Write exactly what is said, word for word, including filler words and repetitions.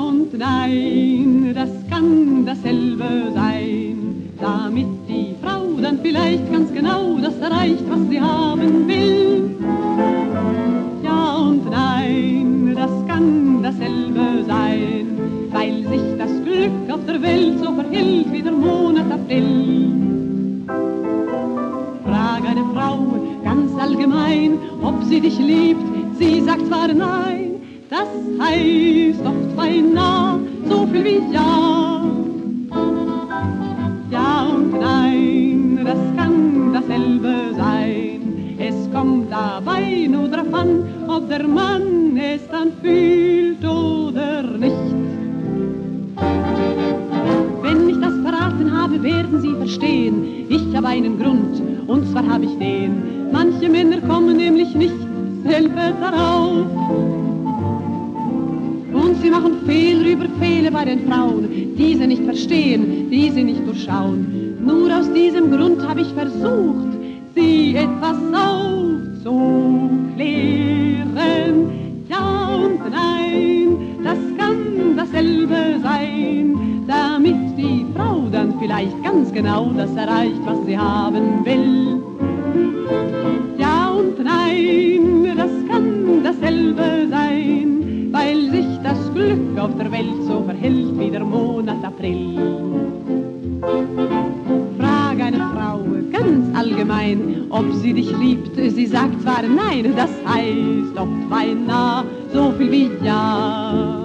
und nein, das kann dasselbe sein, damit die Frau dann vielleicht ganz genau das erreicht, was sie haben will. Ja und nein, das kann dasselbe sein, weil sich das Glück auf der Welt so verhält wie der Monat April. Frag eine Frau ganz allgemein, ob sie dich liebt, sie sagt zwar nein, das heißt oft beinahe so viel wie ja. Ja und nein, das kann dasselbe sein, es kommt dabei nur drauf an, ob der Mann es dann fühlt oder nicht. Wenn ich das verraten habe, werden Sie verstehen, ich habe einen Grund, und zwar habe ich den. Manche Männer kommen nämlich nicht selber darauf. Und sie machen Fehler über Fehler bei den Frauen, die sie nicht verstehen, die sie nicht durchschauen. Nur aus diesem Grund habe ich versucht, sie etwas aufzuklären. Ja und nein, das kann dasselbe sein, damit die Frau dann vielleicht ganz genau das erreicht, was sie haben will. Ja und nein, das kann dasselbe sein, weil sich das Glück auf der Welt so verhält wie der Monat April. Frag eine Frau ganz allgemein, ob sie dich liebt, sie sagt zwar nein, das heißt oft beinahe so viel wie ja.